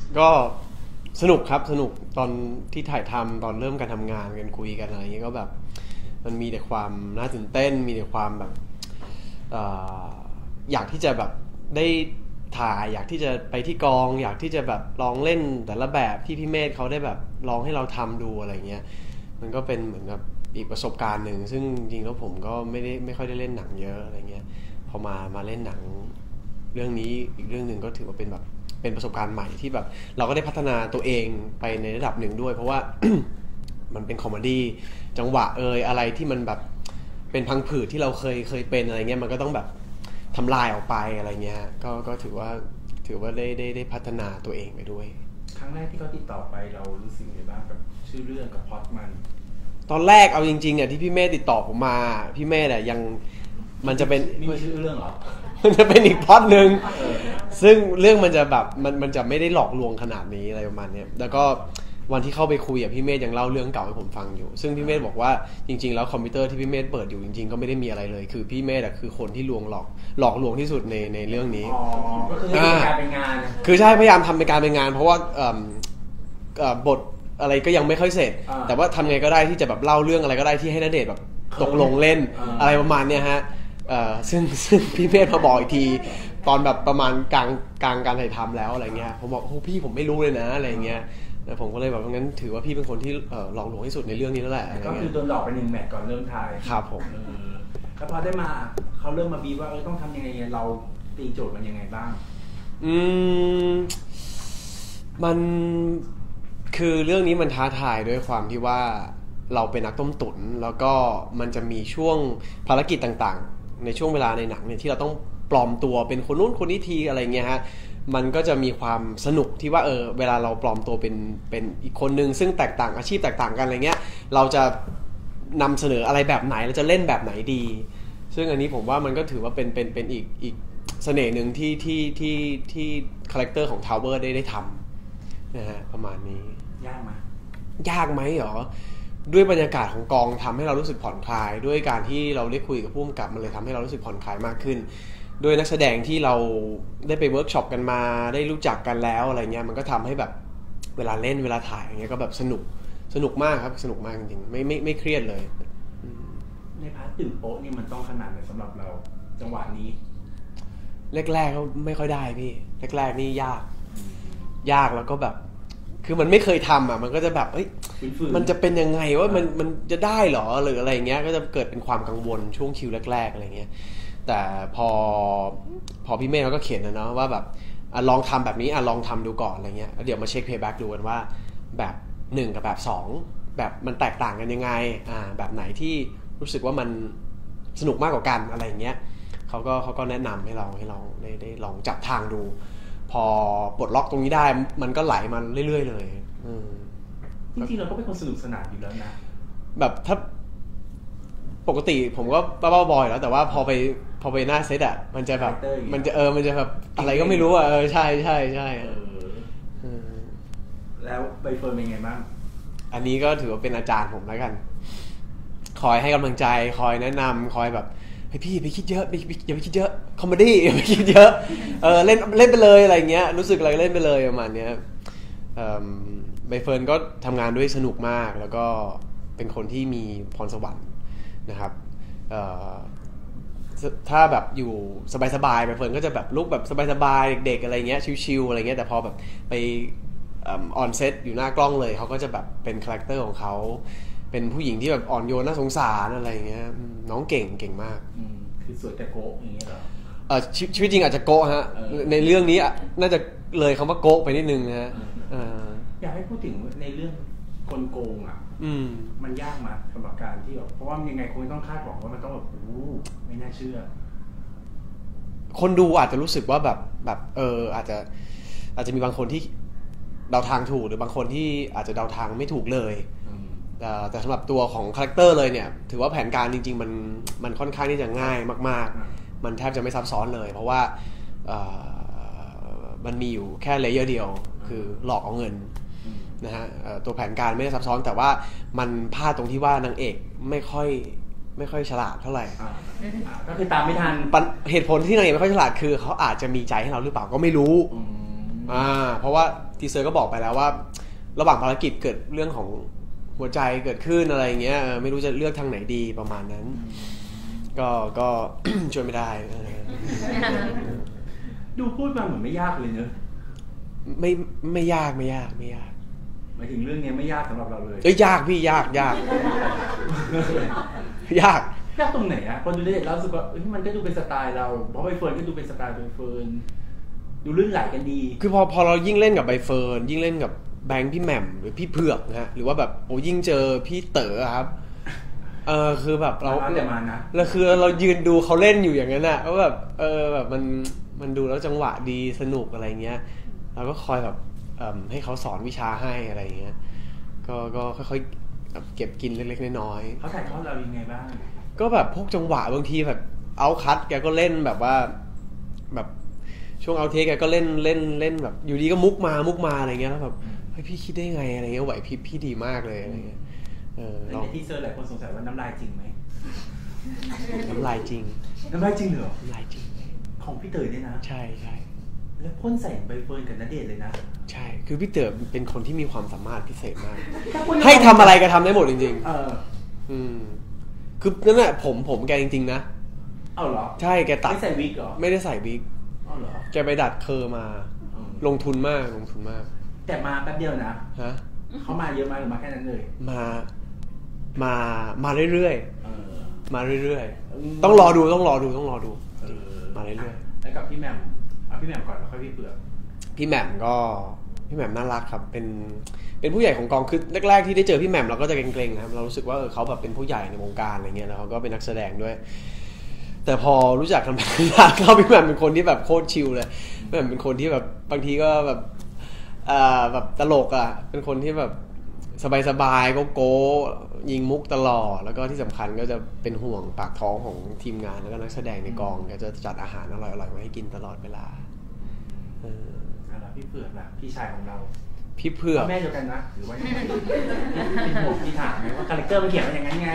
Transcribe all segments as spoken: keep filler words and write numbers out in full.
ก็สนุกครับสนุกตอนที่ถ่ายทำตอนเริ่มการทำงานกันคุยกันอะไรอย่างเงี้ยก็แบบมันมีแต่ความน่าตื่นเต้นมีแต่ความแบบเอ่ออยากที่จะแบบได้ถ่ายอยากที่จะไปที่กองอยากที่จะแบบลองเล่นแต่ละแบบที่พี่เมธเขาได้แบบลองให้เราทำดูอะไรเงี้ยมันก็เป็นเหมือนกับอีกประสบการณ์หนึ่งซึ่งจริงๆแล้วผมก็ไม่ได้ไม่ค่อยได้เล่นหนังเยอะอะไรเงี้ยพอมามาเล่นหนังเรื่องนี้อีกเรื่องหนึ่งก็ถือว่าเป็นแบบเป็นประสบการณ์ใหม่ที่แบบเราก็ได้พัฒนาตัวเองไปในระดับหนึ่งด้วยเพราะว่า มันเป็นคอมเมดี้จังหวะเอยอะไรที่มันแบบเป็นพังผืดที่เราเคยเคยเป็นอะไรเงี้ยมันก็ต้องแบบทำลายออกไปอะไรเงี้ยก็ก็ถือว่าถือว่าได้ได้ได้พัฒนาตัวเองไปด้วยครั้งแรกที่เขาติดต่อไปเรารู้สึกยังไงบ้างกับชื่อเรื่องกับพล็อตมันตอนแรกเอาจริงๆเนี่ยที่พี่เมธติดต่อผมมาพี่เมธเนี่ยยังมันจะเป็นมีชื่อเรื่องเหรอมันจะเป็นอีกพล็อตหนึ่งซึ่งเรื่องมันจะแบบมันมันจะไม่ได้หลอกลวงขนาดนี้อะไรประมาณนี้แล้วก็วันที่เข้าไปคุยกับพี่เมธยังเล่าเรื่องเก่าให้ผมฟังอยู่ซึ่งพี่เมธบอกว่าจริงๆแล้วคอมพิวเตอร์ที่พี่เมธเปิดอยู่จริงๆก็ไม่ได้มีอะไรเลยคือพี่เมธคือคนที่ลวงหลอกหลอกลวงที่สุดในในเรื่องนี้อ๋อก็คือเป็นการเป็นงานคือใช่พยายามทำเป็นการเป็นงานเพราะว่าบทอะไรก็ยังไม่ค่อยเสร็จแต่ว่าทำไงก็ได้ที่จะแบบเล่าเรื่องอะไรก็ได้ที่ให้ณเดชน์แบบตกลงเล่นอะไรประมาณเนี้ยฮะซึ่งซึ่งพี่เมธมาบอกอีกทีตอนแบบประมาณกลางกลางการถ่ายทำแล้วอะไรเงี้ยผมบอกโอ้พี่ผมไม่รู้เลยนะอะไรเงี้ยแต่ผมก็เลยแบบงั้นถือว่าพี่เป็นคนที่หลอกลวงที่สุดในเรื่องนี้แล้วแหละก็คือโดนหลอกไปหนึ่งแมตช์ก่อนเริ่มถ่ายครับผมแล้วพอได้มาเขาเริ่มมาบีบว่าเออต้องทำยังไงเราตีโจทย์มันยังไงบ้างอืมมันคือเรื่องนี้มันท้าทายด้วยความที่ว่าเราเป็นนักต้มตุ๋นแล้วก็มันจะมีช่วงภารกิจต่างๆในช่วงเวลาในหนังเนี่ยที่เราต้องปลอมตัวเป็นคนนู้นคนนี้ทีอะไรเงี้ยฮะมันก็จะมีความสนุกที่ว่าเออเวลาเราปลอมตัวเป็นเป็นอีกคนนึงซึ่งแตกต่างอาชีพแตกต่างกันอะไรเงี้ยเราจะนำเสนออะไรแบบไหนเราจะเล่นแบบไหนดีซึ่งอันนี้ผมว่ามันก็ถือว่าเป็นเป็นเป็นอีกอีกเสน่ห์หนึ่งที่ที่ที่ที่คาแรคเตอร์ของทาวเวอร์ได้ได้ทำนะฮะประมาณนี้ยากไหมยากไหมหรอด้วยบรรยากาศของกองทำให้เรารู้สึกผ่อนคลายด้วยการที่เราได้คุยกับผู้กำกับมันเลยทำให้เรารู้สึกผ่อนคลายมากขึ้นด้วยนักแสดงที่เราได้ไปเวิร์กช็อปกันมาได้รู้จักกันแล้วอะไรเงี้ยมันก็ทำให้แบบเวลาเล่นเวลาถ่ายอย่างเงี้ยก็แบบสนุกสนุกมากครับสนุกมากจริงๆไม่ไม่ไม่เครียดเลยในพาร์ทตื่นโป๊ะนี่มันต้องขนาดไหนสำหรับเราจังหวะนี้แรกๆก็ไม่ค่อยได้พี่แรกๆนี่ยากยากแล้วก็แบบคือมันไม่เคยทำอ่ะมันก็จะแบบเอ้ยมันจะเป็นยังไงว่ามันมันจะได้หรอหรืออะไรเงี้ยก็จะเกิดเป็นความกังวลช่วงคิวแรกๆอะไรเงี้ยแต่พอพอพี่เมฆเขาก็เขียนนะเนาะว่าแบบอ่ะลองทำแบบนี้อ่ะลองทำดูก่อนอะไรเงี้ยแล้วเดี๋ยวมาเช็คเพย์แบ็กดูกันว่าแบบหนึ่งกับแบบสองแบบมันแตกต่างกันยังไงอ่าแบบไหนที่รู้สึกว่ามันสนุกมากกว่ากันอะไรเงี้ยเขาก็เขาก็แนะนำให้เราให้เราได้ได้ลองจับทางดูพอปลดล็อกตรงนี้ได้มันก็ไหลมาเรื่อยๆเลยจริงๆเราก็เป็นคนสนุกสนานอยู่แล้วนะแบบถ้าปกติผมก็บ้าๆบอยแล้วแต่ว่าพอไปพอไปหน้าเซตอ่ะมันจะแบบมันจะเออมันจะแบบอะไรก็ไม่รู้อ่ะเออใช่ใช่ใช่แล้วใบเฟิร์นเป็นไงบ้างอันนี้ก็ถือว่าเป็นอาจารย์ผมแล้วกันคอยให้กำลังใจคอยแนะนำคอยแบบเฮ้ยพี่ไปคิดเยอะอย่าไปคิดเยอะคอมเมดี้อย่าไปคิดเยอะเออเล่นเล่นไปเลยอะไรเงี้ยรู้สึกอะไรเล่นไปเลยประมาณเนี้ยใบเฟิร์นก็ทำงานด้วยสนุกมากแล้วก็เป็นคนที่มีพรสวรรค์นะครับถ้าแบบอยู่สบายๆใบเฟิร์นก็จะแบบลุกแบบสบายๆเด็กๆอะไรเงี้ยชิลๆอะไรเงี้ยแต่พอแบบไปออนเซตอยู่หน้ากล้องเลยเขาก็จะแบบเป็นคาแรคเตอร์ของเขาเป็นผู้หญิงที่แบบอ่อนโยนน่าสงสารอะไรเงี้ยน้องเก่งเก่งมากคือสวยแต่โก๊ะอย่างเงี้ยเหรอเออชีวิตจริงอาจจะโก๊ะฮะในเรื่องนี้น่าจะเลยคำว่าโก๊ะไปนิดนึงนะฮะอยากให้พูดถึงในเรื่องคนโกงอ่ะมันยากมาสำหรับการที่แบบเพราะว่ายังไงคงต้องคาดหวังว่ามันต้องแบบโอ้ไม่น่าเชื่อคนดูอาจจะรู้สึกว่าแบบแบบเอออาจจะอาจจะมีบางคนที่เดาทางถูกหรือบางคนที่อาจจะเดาทางไม่ถูกเลยแต่สำหรับตัวของคาแรคเตอร์เลยเนี่ยถือว่าแผนการจริงๆมันมันค่อนข้างที่จะง่ายมากๆมันแทบจะไม่ซับซ้อนเลยเพราะว่ามันมีอยู่แค่เลเยอร์เดียวคือหลอกเอาเงินนะฮะตัวแผนการไม่ได้ซับซ้อนแต่ว่ามันพลาดตรงที่ว่านางเอกไม่ค่อยไม่ค่อยฉลาดเท่าไหร่ก็คือตามไม่ทันเหตุผลที่นางเอกไม่ค่อยฉลาดคือเขาอาจจะมีใจให้เราหรือเปล่าก็ไม่รู้อ่าเพราะว่าทีเซอร์ก็บอกไปแล้วว่าระหว่างภารกิจเกิดเรื่องของหัวใจเกิดขึ้นอะไรเงี้ยไม่รู้จะเลือกทางไหนดีประมาณนั้นก็ก็ ช่วยไม่ได้ดูพูดมาเหมือนไม่ยากเลยเนอะไม่ไม่ยากไม่ยากไม่ยากหมายถึงเรื่องนี้ไม่ยากสำหรับเราเลยเอ้ยยากพี่ยากยากยากยากตรงไหนฮะคนดูได้เราสึกว่ามันก็ดูเป็นสไตล์เราเพราะใบเฟิร์นก็ดูเป็นสไตล์ใบเฟิร์นดูลื่นไหลกันดีคือพอพอเรายิ่งเล่นกับใบเฟิร์นยิ่งเล่นกับแบงค์พี่แหม่มหรือพี่เผือกนะฮะหรือว่าแบบโอ้ยิ่งเจอพี่เต๋อครับเออคือแบบเราแล้วคือเรายืนดูเขาเล่นอยู่อย่างนั้นอะก็แบบเออแบบมันมันดูแล้วจังหวะดีสนุกอะไรเงี้ยเราก็คอยแบบให้เขาสอนวิชาให้อะไรเงี้ยก็ก็ค่อยๆเก็บกินเล็กๆน้อยๆเขาถ่ายทอดเรายังไงบ้างก็แบบพวกจังหวะบางทีแบบเอาคัทแกก็เล่นแบบว่าแบบช่วงเอาเทคแกก็เล่นเล่นเล่นแบบอยู่ดีก็มุกมามุกมาอะไรเงี้ยแล้วแบบเฮ้ยพี่คิดได้ไงอะไรเงี้ยไหวพริบพี่ดีมากเลยอะไรเงี้ยเออในที่เซอร์หลายคนสงสัยว่าน้ำลายจริงไหมน้ำลายจริงน้ำลายจริงเหรอน้ำลายจริงของพี่เต๋อเนี่ยนะใช่ใช่แล้วพ่นใส่ใบเฟิร์นกับณเดชน์เลยนะใช่คือพี่เต๋อเป็นคนที่มีความสามารถพิเศษมากให้ทำอะไรก็ทำได้หมดจริงๆเอออืมคือนั่นแหละผมผมแกจริงๆนะเอาเหรอใช่แกตัดไม่ใส่วิกเหรอไม่ได้ใส่วิกเอาเหรอแกไปดัดเคอร์มาลงทุนมากลงทุนมากแต่มาแป๊บเดียวนะฮะเขามาเยอะมากหรือมาแค่นั้นเลยมามามาเรื่อยๆมาเรื่อยๆต้องรอดูต้องรอดูต้องรอดูมาเรื่อยๆแล้วกับพี่แหม่มเอาพี่แหม่มก่อนแล้วค่อยพี่เปลือกพี่แหม่มก็พี่แหม่มน่ารักครับเป็นเป็นผู้ใหญ่ของกองคือแรกๆที่ได้เจอพี่แหม่มเราก็จะเกรงๆนะครับเรารู้สึกว่าเออเขาแบบเป็นผู้ใหญ่ในวงการอะไรเงี้ยแล้วเขาก็เป็นนักแสดงด้วยแต่พอรู้จักกันไปเขาพี่แหม่มเป็นคนที่แบบโคตรชิลเลยพี่แหม่มเป็นคนที่แบบบางทีก็แบบอ่าแบบตลกอ่ะเป็นคนที่แบบสบายๆโก้ๆยิงมุกตลอดแล้วก็ที่สำคัญก็จะเป็นห่วงปากท้องของทีมงานแล้วก็นักแสดงในกองก็จะจัดอาหารอร่อยๆมาให้กินตลอดเวลาเออแล้วพี่เผือกล่ะพี่ชายของเราพี่เผือกแม่เดียวกันนะหรือว่ายังไงพี่ผมพี่ถามไหมว่าคาแรคเตอร์มันเขียนมาอย่างนั้นไง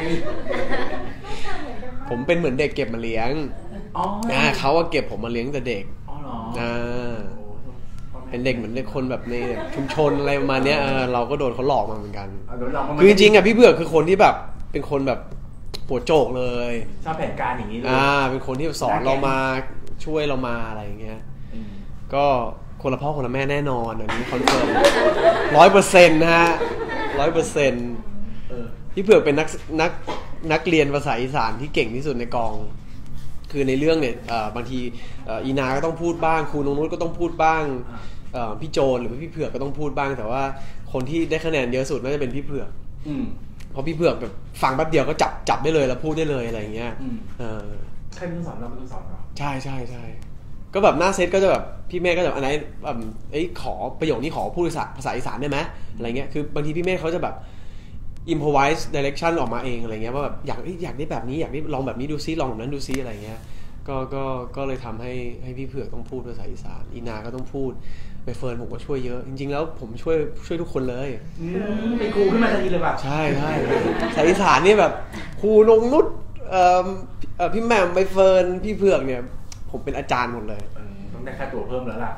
ผมเป็นเหมือนเด็กเก็บมาเลี้ยงอ๋อเขาว่าเก็บผมมาเลี้ยงแต่เด็กอ๋อเหรออ่าเป็นเด็กเหมือนเด็กคนแบบในชุมชนอะไรประมาณนี้เราก็โดนเขาหลอกมาเหมือนกันคือจริงๆอ่ะพี่เผือกคือคนที่แบบเป็นคนแบบหัวโจกเลยชอบแผนการอย่างนี้เลยอ่าเป็นคนที่สอนเรามาช่วยเรามาอะไรอย่างเงี้ยก็คนละพ่อคนละแม่แน่นอนอันนี้คอนเฟิร์มร้อยเปอร์เซ็นต์นะฮะร้อยเปอร์เซ็นต์พี่เผือกเป็นนักนักนักเรียนภาษาอีสานที่เก่งที่สุดในกองคือในเรื่องเนี่ยบางทีอีนาก็ต้องพูดบ้างครูนงนุชก็ต้องพูดบ้างพี่โจนหรือพี่เผือกก็ต้องพูดบ้างแต่ว่าคนที่ได้คะแนนเยอะสุดน่าจะเป็นพี่เผือกเพราะพี่เผือกแบบฟังแป๊บเดียวก็จับจับได้เลยแล้วพูดได้เลยอะไรอย่างเงี้ยใครเป็นคนสอนเราเป็นคนสอนเราใช่ใช่ใช่ก็แบบหน้าเซตก็จะแบบพี่เมฆก็จะอันไหนแบบเอ้ยขอประโยคนี้ขอพูดภาษาภาษาอีสานได้ไหมอะไรเงี้ยคือบางทีพี่เมฆเขาจะแบบ improvise direction ออกมาเองอะไรเงี้ยว่าแบบอยากอยากได้แบบนี้อยากได้ลองแบบนี้ดูซิลองแบบนั้นดูซิอะไรเงี้ยก็ก็ก็เลยทำให้ให้พี่เผือกต้องพูดภาษาอีสานอีนาก็ต้องพูดไปเฟิร์นผมก็ช่วยเยอะจริงๆแล้วผมช่วยช่วยทุกคนเลยเป็นครูขึ้นมาทันทีเลยป่ะใช่ใช่ภาษาอีสานนี่แบบครูนงนุชพี่แหม่มใบเฟิร์นพี่เผือกเนี่ยผมเป็นอาจารย์หมดเลยต้องได้ค่าตัวเพิ่มแล้วล่ะ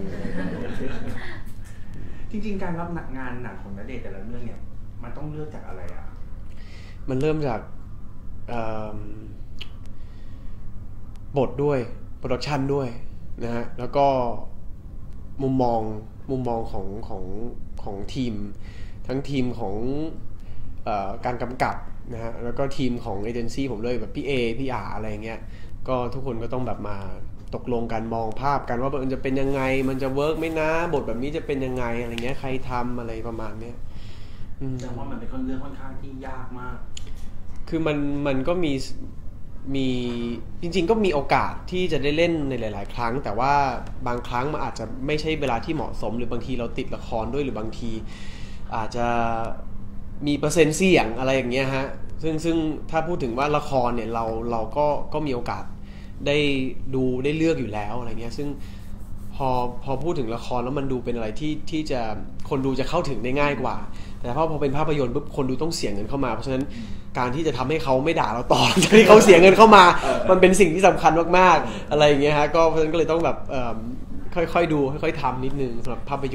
จริงๆการรับงานหนังของณเดชน์แต่ละเรื่องเนี่ยมันต้องเลือกจากอะไรอ่ะมันเริ่มจากบทด้วยโปรดักชันด้วยนะฮะแล้วก็มุมมองมุมมองของของของทีมทั้งทีมของเอ่อการกำกับนะฮะแล้วก็ทีมของเอเจนซี่ผมด้วยแบบพี่เอพี่อาอะไรเงี้ยก็ทุกคนก็ต้องแบบมาตกลงกันมองภาพกันว่ามันจะเป็นยังไงมันจะเวิร์กไหมนะบทแบบนี้จะเป็นยังไงอะไรเงี้ยใครทำอะไรประมาณเนี้ยแต่ว่ามันเป็นเรื่องค่อนข้างที่ยากมากคือมันมันก็มีมีจริงๆก็มีโอกาสที่จะได้เล่นในหลายๆครั้งแต่ว่าบางครั้งมันอาจจะไม่ใช่เวลาที่เหมาะสมหรือบางทีเราติดละครด้วยหรือบางทีอาจจะมีเปอร์เซ็นต์เสี่ยงอะไรอย่างเงี้ยฮะซึ่งซึ่งถ้าพูดถึงว่าละครเนี่ยเราเราก็ก็มีโอกาสได้ดูได้เลือกอยู่แล้วอะไรเงี้ยซึ่งพอพอพูดถึงละครแล้วมันดูเป็นอะไรที่ที่จะคนดูจะเข้าถึงได้ง่ายกว่าแต่พอพอเป็นภาพยนตร์ปุ๊บคนดูต้องเสียเงินเข้ามาเพราะฉะนั้นการที่จะทำให้เขาไม่ด่าเราต่อจากที่เขาเสียเงินเข้ามามันเป็นสิ่งที่สำคัญมากๆอะไรอย่างเงี้ยฮะก็เพราะฉะนั้นก็เลยต้องแบบค่อยๆดูค่อยๆทำนิดนึงสำหรับภาพยนตร์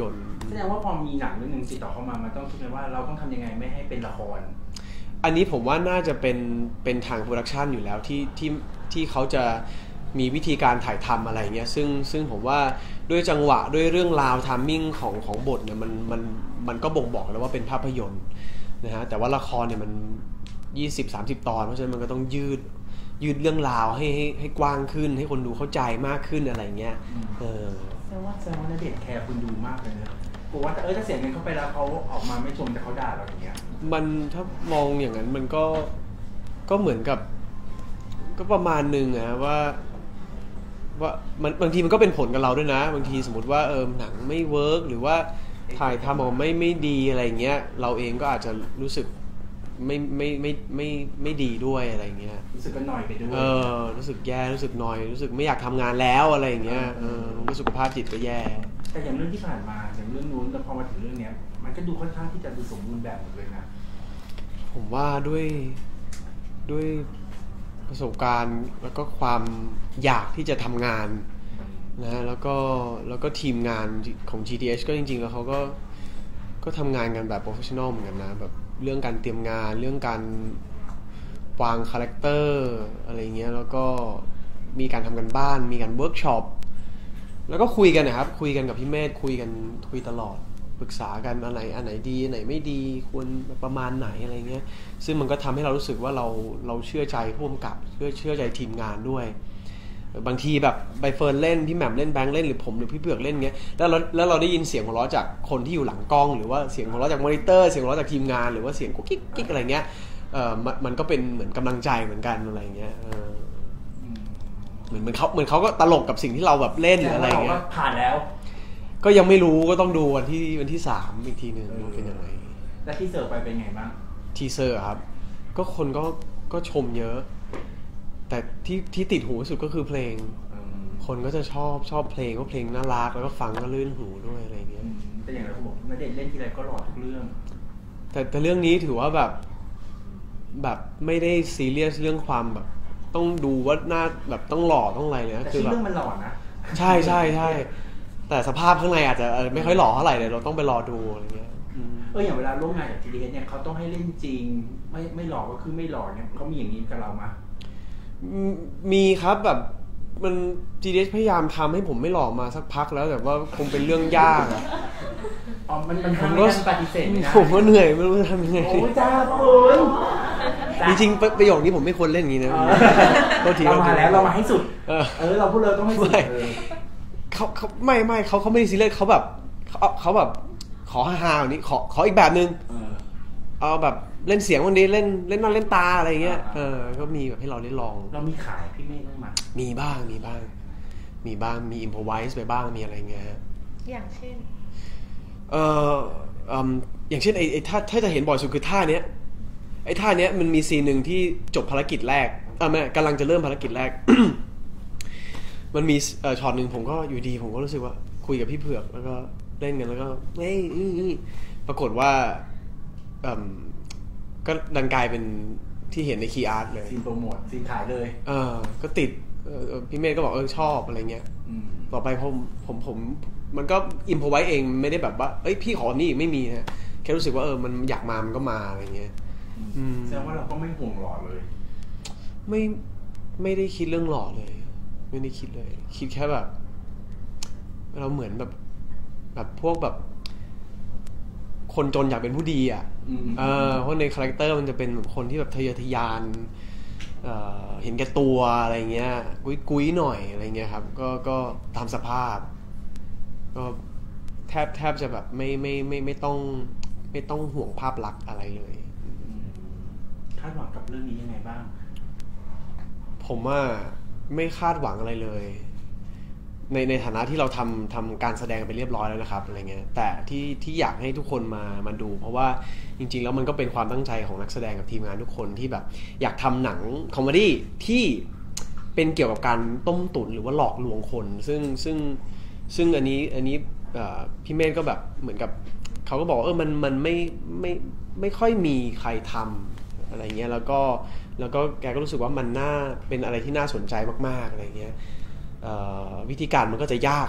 แสดงว่าพอมีหนังเรื่องนึงติดต่อเข้ามามันต้องคิดว่าเราต้องทำยังไงไม่ให้เป็นละครอันนี้ผมว่าน่าจะเป็นเป็นทางโปรดักชันอยู่แล้วที่ที่ที่เขาจะมีวิธีการถ่ายทำอะไรเงี้ยซึ่งซึ่งผมว่าด้วยจังหวะด้วยเรื่องราวทามมิ่งของของบทเนี่ยมันมันมันก็บ่งบอกแล้วว่าเป็นภาพยนตร์นะฮะแต่ว่าละครเนี่ยมัน ยี่สิบถึงสามสิบ ตอนเพราะฉะนั้นมันก็ต้องยืดยืดเรื่องราวให้ให้ให้กว้างขึ้นให้คนดูเข้าใจมากขึ้นอะไรเงี้ยเออแสดงว่าแสดงว่าณเดชน์แคร์คนดูมากเลยนะกลัวว่าเออถ้าเสียเงินเข้าไปแล้วเขาออกมาไม่ชมแต่เขาด่าเราอย่างเงี้ยมันถ้ามองอย่างนั้นมันก็ก็เหมือนกับก็ประมาณนึงนะว่าว่ามันบางทีมันก็เป็นผลกับเราด้วยนะบางทีสมมติว่าเออหนังไม่เวิร์กหรือว่าถ่ายทำออกไม่ไม่ดีอะไรเงี้ยเราเองก็อาจจะรู้สึกไม่ไม่ไม่ไม่ไม่ดีด้วยอะไรเงี้ยรู้สึกก็หน่อยไปด้วยเออรู้สึกแย่รู้สึกหน่อยรู้สึกไม่อยากทำงานแล้วอะไรเงี้ยเออรู้สุขภาพจิตก็แย่แต่อย่างเรื่องที่ผ่านมาอย่างเรื่องนู้นแล้วพอมาถึงเรื่องเนี้ยมันก็ดูค่อนข้างที่จะดูสมบูรณ์แบบหมดเลยนะผมว่าด้วยด้วยประสบการณ์แล้วก็ความอยากที่จะทำงานนะแล้วก็แล้วก็ทีมงานของ จี ที เอช ก็จริงๆแล้วเขาก็ก็ทำงานกันแบบ professional เหมือนกันนะแบบเรื่องการเตรียมงานเรื่องการวางคาแรคเตอร์อะไรเงี้ยแล้วก็มีการทำกันบ้านมีการเวิร์กช็อปแล้วก็คุยกันนะครับคุยกันกับพี่เมธคุยกันคุยตลอดปรึกษากันอันไหนอันไหนดีอันไหนไม่ดีควรประมาณไหนอะไรเงี้ยซึ่งมันก็ทำให้เรารู้สึกว่าเราเราเชื่อใจผู้กำกับเชื่อเชื่อใจทีมงานด้วยบางทีแบบใบเฟิร์นเล่นพี่แหม่มเล่นแบงค์เล่นหรือผมหรือพี่เผือกเล่นเงี้ยแล้วเราแล้วเราได้ยินเสียงหัวเราะจากคนที่อยู่หลังกล้องหรือว่าเสียงหัวเราะจากมอนิเตอร์เสียงหัวเราะจากทีมงานหรือว่าเสียงกุ๊กกิ๊กกิ๊กอะไรเงี้ยเออมันมันก็เป็นเหมือนกำลังใจเหมือนกันอะไรเงี้ยเออเหมือนเหมือนเขาเหมือนเขาก็ตลกกับสิ่งที่เราแบบเล่นอะไรเงี้ยผ่านแล้วก็ยังไม่รู้ก็ต้องดูวันที่วันที่สามอีกทีนึงว่าเป็นยังไงแล้วที่เสิร์ฟไปเป็นไงบ้างทีเซอร์ครับก็คนก็ก็ชมเยอะแต่ที่ที่ติดหูที่สุดก็คือเพลงคนก็จะชอบชอบเพลงว่าเพลงน่ารักแล้วก็ฟังก็ลื่นหูด้วยอะไรเงี้ยแต่อย่างไรเขาบอกณเดชน์เล่นทีไรก็หล่อทุกเรื่องแต่แต่เรื่องนี้ถือว่าแบบแบบไม่ได้ซีเรียสเรื่องความแบบต้องดูว่าหน้าแบบต้องหล่อต้องอะไรเลยคือแบบเรื่องมันหล่อนะใช่ใช่ใช่แต่สภาพข้างในอาจจะไม่ค่อยหล่อเท่าไหร่เลยเราต้องไปรอดูอะไรเงี้ยเอออย่างเวลาร่วมงานกับ จี ที เอช เนี่ยเขาต้องให้เล่นจริงไม่ไม่หล่อก็คือไม่หล่อเนี่ยเขามีอย่างนี้กับเรามั้ยมีครับแบบมัน จี ที เอช พยายามทำให้ผมไม่หล่อมาสักพักแล้วแต่ว่าคงเป็นเรื่องยากอ่ะอ๋อมันมันผมก็ปฏิเสธนะผมก็เหนื่อยไม่รู้จะทำยังไงโอ้จ้าคุณจริงๆประโยคนี้ผมไม่ควรเล่นอย่างนี้นะเรามาแล้วเรามาให้สุดเออเราพูดเลยต้องให้สุดเขาเขาไม่ไม่เขาเขาไม่ได้ซีเรียสเขาแบบเขาเขาแบบขอฮาๆแบบนี้ขอขออีกแบบนึงเอาแบบเล่นเสียงวันนี้เล่นเล่นหน้าเล่นตาอะไรเงี้ยเออก็มีแบบให้เราได้ลองเรามีขายพี่เมฆบ้างมั้ยมีบ้างมีบ้างมีบ้างมีอิมพอไวส์ไปบ้างมีอะไรเงี้ยอย่างเช่นเอ่ออืมอย่างเช่นไอ้ไอ้ท่าถ้าจะเห็นบ่อยสุดคือท่าเนี้ยไอ้ท่าเนี้ยมันมีซีนนึงที่จบภารกิจแรกเออไม่กำลังจะเริ่มภารกิจแรก มันมีเอ่อช็อตนึงผมก็อยู่ดีผมก็รู้สึกว่าคุยกับพี่เผือกแล้วก็เล่นกันแล้วก็เฮ้ยปรากฏว่าเอ่อก็ดันกลายเป็นที่เห็นในคีย์อาร์ตเลยซีนโปรโมทซีนขายเลยเออก็ติดพี่เมธก็บอกเออชอบอะไรเงี้ยต่อไปผมผมผมมันก็อิมพอไว้เองไม่ได้แบบว่าเอ้ยพี่ขอนี่ไม่มีนะแค่รู้สึกว่าเออมันอยากมามันก็มาอะไรเงี้ยแสดงว่าเราก็ไม่ห่วงหล่อเลยไม่ไม่ได้คิดเรื่องหล่อเลยไม่ได้คิดเลยคิดแค่แบบเราเหมือนแบบแบบพวกแบบคนจนอยากเป็นผู้ดีอ่ะเออเพราะในคาแรคเตอร์มันจะเป็นแบบคนที่แบบทะเยอทะยานเอ่อเห็นแก่ตัวอะไรเงี้ยกุ้ยๆหน่อยอะไรเงี้ยครับก็ก็ตามสภาพก็แทบแทบจะแบบไม่ไม่ไม่ไม่ต้องไม่ต้องห่วงภาพลักษณ์อะไรเลยคาดหวังกับเรื่องนี้ยังไงบ้างผมว่าไม่คาดหวังอะไรเลยในในฐานะที่เราทำทำการแสดงไปเรียบร้อยแล้วนะครับอะไรเงี้ยแต่ที่ที่อยากให้ทุกคนมามาดูเพราะว่าจริงๆแล้วมันก็เป็นความตั้งใจของนักแสดงกับทีมงานทุกคนที่แบบอยากทำหนังคอมเมดี้ที่เป็นเกี่ยวกับการต้มตุ๋นหรือว่าหลอกลวงคนซึ่งซึ่งซึ่งอันนี้อันนี้พี่เมธก็แบบเหมือนกับเขาก็บอกเออมันมันไม่ไม่ไม่ค่อยมีใครทำอะไรเงี้ยแล้วก็แล้วก็แกก็รู้สึกว่ามันน่าเป็นอะไรที่น่าสนใจมากๆอะไรเงี้ยวิธีการมันก็จะยาก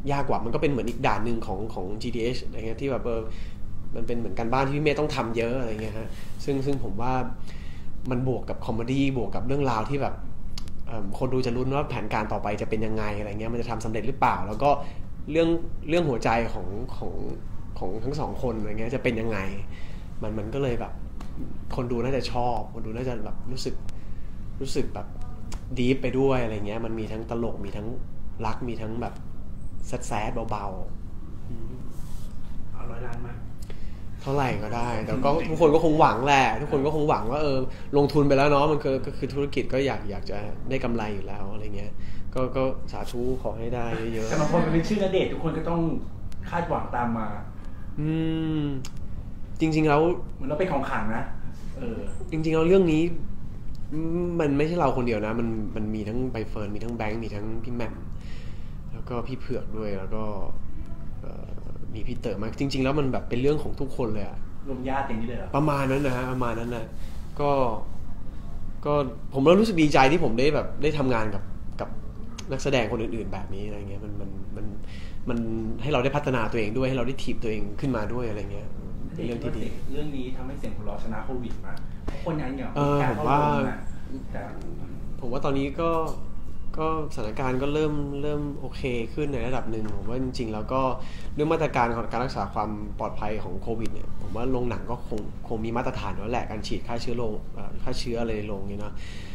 ยากกว่ามันก็เป็นเหมือนอีกด่านหนึ่งของของ จี ที เอช อะไรเงี้ยที่แบบเออมันเป็นเหมือนกันบ้านที่พี่เมย์ต้องทำเยอะอะไรเงี้ยฮะซึ่งซึ่งผมว่ามันบวกกับคอมเมดี้บวกกับเรื่องราวที่แบบคนดูจะลุ้นว่าแผนการต่อไปจะเป็นยังไงอะไรเงี้ยมันจะทำสำเร็จหรือเปล่าแล้วก็เรื่องเรื่องหัวใจของของของทั้งสองคนอะไรเงี้ยจะเป็นยังไงมันมันก็เลยแบบคนดูน่าจะชอบคนดูน่าจะแบบรู้สึกรู้สึกแบบดีฟไปด้วยอะไรเงี้ยมันมีทั้งตลกมีทั้งรักมีทั้งแบบแซดๆเบาๆเอาร้อยล้านมาเท่าไหร่ก็ได้แต่ก็ทุกคนก็คงหวังแหละทุกคนก็คงหวังว่าเออลงทุนไปแล้วเนาะมันคือก็คือธุรกิจก็อยากอยากจะได้กำไรอยู่แล้วอะไรเงี้ยก็ก็สาธุขอให้ได้เยอะๆแต่บางคนมันเป็นชื่อณเดชน์ทุกคนก็ต้องคาดหวังตามมาอืมจริงๆแล้วเหมือนเราเป็นของขลังนะเออจริงๆแล้วเรื่องนี้มันไม่ใช่เราคนเดียวนะมันมันมีทั้งใบเฟิร์นมีทั้งแบงค์มีทั้งพี่แหม่มแล้วก็พี่เผือกด้วยแล้วก็มีพี่เต๋อมาจริงๆแล้วมันแบบเป็นเรื่องของทุกคนเลยอะรวมญาติอย่างนี้เลยเหรอประมาณนั้นนะฮะประมาณนั้นนะก็ก็ผมก็รู้สึกดีใจที่ผมได้แบบได้ทำงานกับกับนักแสดงคนอื่นๆแบบนี้อะไรเงี้ยมันมันมันมันให้เราได้พัฒนาตัวเองด้วยให้เราได้ถีบตัวเองขึ้นมาด้วยอะไรเงี้ยเรื่องที่ดีเรื่องนี้ทำให้เสียงหัวเราะชนะโควิดมาคนนั้นอย่างการผมว่าผมว่าตอนนี้ก็ก็สถานการณ์ก็เริ่มเริ่มโอเคขึ้นในระดับหนึ่งผมว่าจริงๆแล้วก็เรื่องมาตรการของการรักษาความปลอดภัยของโควิดเนี่ยผมว่าโรงหนังก็คงคงมีมาตรฐานแล้วแหละการฉีดฆ่าเชื้อโรคฆ่าเชื้ออะไรในโรงนี่เนาะ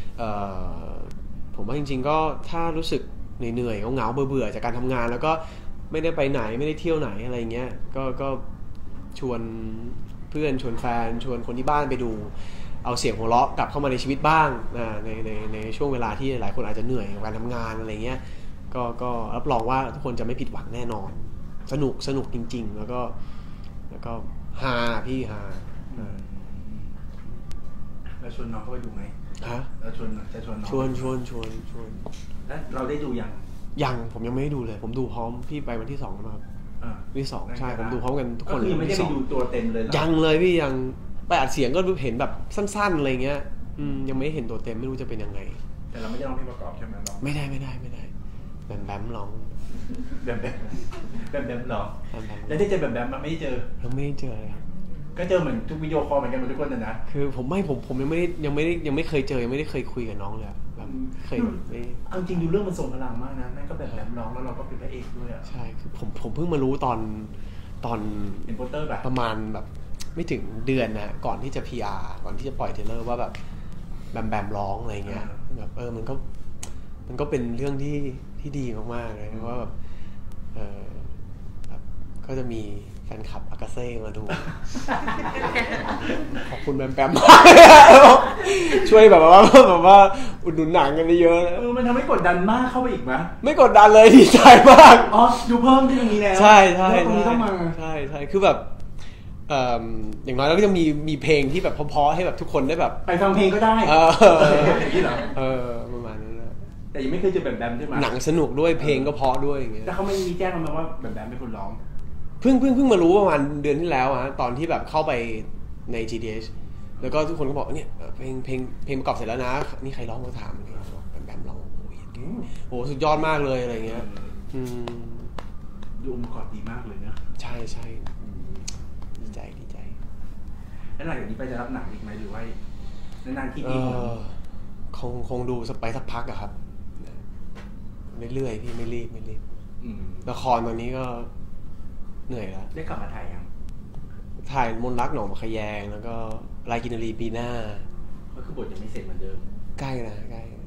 ผมว่าจริงๆก็ถ้ารู้สึกเหนื่อยๆเหงาๆเบื่อๆจากการทำงานแล้วก็ไม่ได้ไปไหนไม่ได้เที่ยวไหนอะไรเงี้ยก็ก็ชวนเพื่อนชวนแฟนชวนคนที่บ้านไปดูเอาเสียงหัวเราะกลับเข้ามาในชีวิตบ้างนะในในในช่วงเวลาที่หลายคนอาจจะเหนื่อยกับการทำงานอะไรเงี้ยก็ก็รับรองว่าทุกคนจะไม่ผิดหวังแน่นอนสนุกสนุกจริงๆแล้วก็แล้วก็ฮาพี่ฮาแล้วชวนน้องเข้าไปดูไหมฮะแล้วชวนจะชวนน้องชวนชวนชวนชวนแล้วเราได้ดูยังยังผมยังไม่ได้ดูเลยผมดูพร้อมพี่ไปวันที่สองนะครับวันที่สองใช่ผมดูพร้อมกันทุกคนเลยยังไม่ได้ไปดูตัวเต็มเลยยังเลยพี่ยังไปอัดเสียงก็เห็นแบบสั้นๆอะไรเงี้ยอืมยังไม่เห็นตัวเต็มไม่รู้จะเป็นยังไงแต่เราไม่ได้ร้องเพลงประกอบใช่ไหมน้องไม่ได้ไม่ได้ไม่ได้แบมแบมร้องแบมแบมแบมแบมร้องแล้วได้เจอแบมแบมมันไม่เจอเราไม่ได้เจอเลยครับก็เจอเหมือนทุกวิดีโอคอลเหมือนกันหมดทุกคนนะนะคือผมไม่ผมผมยังไม่ได้ยังไม่ได้ยังไม่เคยเจอยังไม่ได้เคยคุยกับน้องเลยแบบเคยไม่เอาจริงดูเรื่องมันทรงพลังมากนะนั่นก็แบบแบมร้องแล้วเราก็เป็นพระเอกด้วยอ่ะใช่คือผมผมเพิ่งมารู้ตอนตอนเป็นโปสเตอร์แบบประมาณแบบไม่ถึงเดือนนะก่อนที่จะ พี อาร์ ก่อนที่จะปล่อยเทรลเลอร์ว่าแบบแบมแบมร้องอะไรเงี้ยแบบเออมันก็มันก็เป็นเรื่องที่ที่ดีมากๆเลยว่าแบบเออแบบก็จะมีแฟนคลับอากาเซ่มาดูขอบคุณแบมแบมมากช่วยแบบว่าแบบว่าอุดหนุนหนังกันเยอะเออมันทำให้กดดันมากเข้าไปอีกไหมไม่กดดันเลยดีใจมากอ๋อดูเพิ่มที่ตรงนี้แล้วใช่ใช่ตรงนี้ต้องมาใช่ใช่คือแบบอย่างน้อยเราก็จะมีมีเพลงที่แบบเพราะๆให้แบบทุกคนได้แบบไปฟังเพลงก็ได้เอออย่างนี้เหรอเออประมาณนั้นนะแต่ยังไม่เคยเจอแบบแบมใช่ไหมหนังสนุกด้วยเพลงก็เพราะด้วยอย่างเงี้ยแต่เขาไม่มีแจ้งมาว่าแบบแบมเป็นคนร้องเพิ่งเพิ่งเพิ่งมารู้ประมาณเดือนที่แล้วอะตอนที่แบบเข้าไปใน จี ที เอช แล้วก็ทุกคนก็บอกเนี่ยเพลงเพลงเพลงประกอบเสร็จแล้วนะนี่ใครร้องมาถามเลยแบบแบมร้องโอ้ยโหสุดยอดมากเลยอะไรเงี้ยดูองค์ประกอบดีมากเลยนะใช่ใช่ดีใจดีใจแล้วหลังจากนี้ไปจะรับหนังอีกไหมหรือว่านานๆทีดีคงคงดูสักไปสักพักอะครับเรื่อยๆพี่ไม่รีบไม่รีบละครตอนนี้ก็เหนื่อยแล้วได้กลับมาถ่ายยังถ่ายมนต์รักหนองมะขยงแล้วก็รายกินรีปีหน้าก็คือบทยังไม่เสร็จเหมือนเดิมใกล้นะใกล้